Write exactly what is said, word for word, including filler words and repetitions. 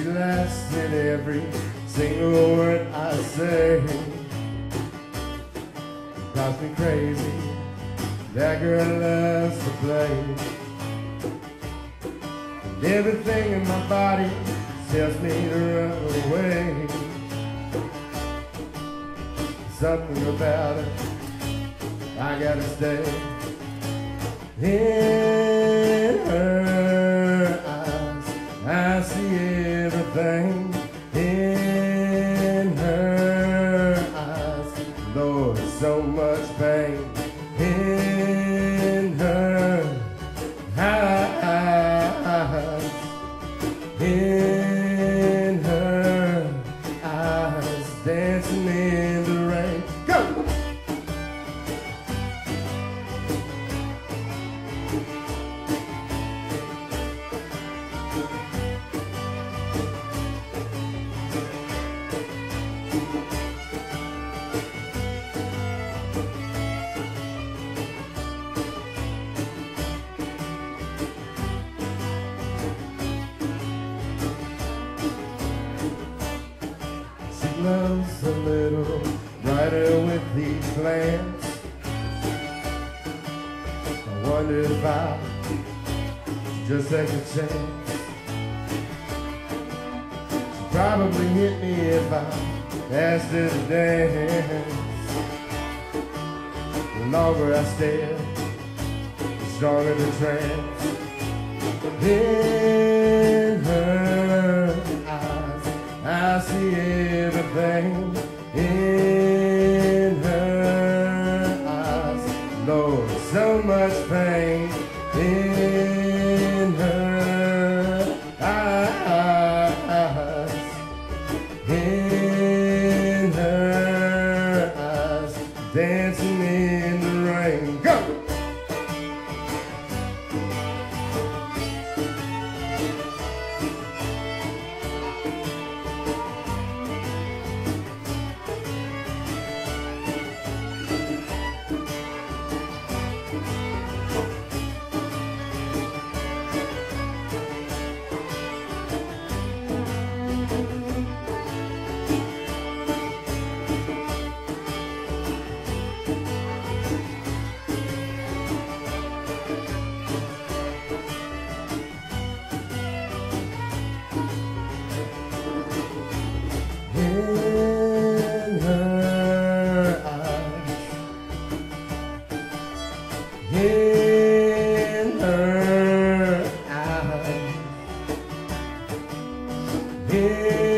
She laughs at every single word I say. Drives me crazy, that girl loves to play. And everything in my body tells me to run away. Something about it, I gotta stay. In her eyes, I see everything. In her eyes, Lord, so much pain. In her eyes, in her eyes, dancing in the rain. Go! She loves a little brighter with these glance. I wonder if I just take a chance. She'd probably hit me if I asked her to dance. The longer I stare, the stronger the trance. In her eyes, I see everything. In her eyes, Lord, so much pain. In her eyes, in her eyes, dancing in the rain. Go! In her eyes, in her eyes, in